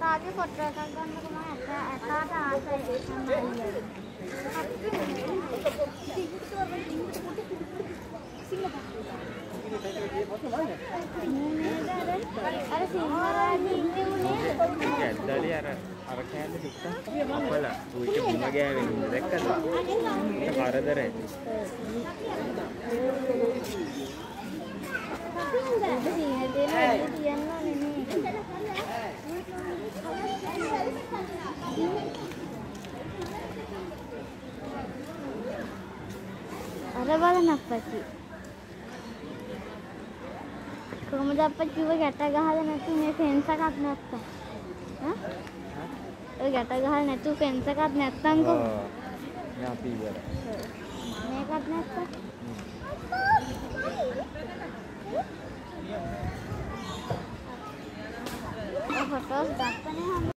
තාගේ photo එකක් ගන්නකො මම ඇතාට ආසයි තමයි. අර සිංහරාජි ඉන්නේ උනේ ගැද්දාලි අර කෑල්ල ටිකක් අපල ඌට මුණ ගෑවෙන්නේ දැක්කද? ඒක කරදරයි. අර බලන්න අප්පච්චි. කොහොමද අප්පච්චි ඔය ගැට ගහලා නැතු මේ ෆෙන්ස් එකක් නැත්තම්? හා? ඔය ගැට ගහලා නැතු ෆෙන්ස් එකක් නැත්තම් කොහොමද? මේ අපි ඉවර. මේකත් නැත්තම්? ෆොටෝස් ගත්තනේ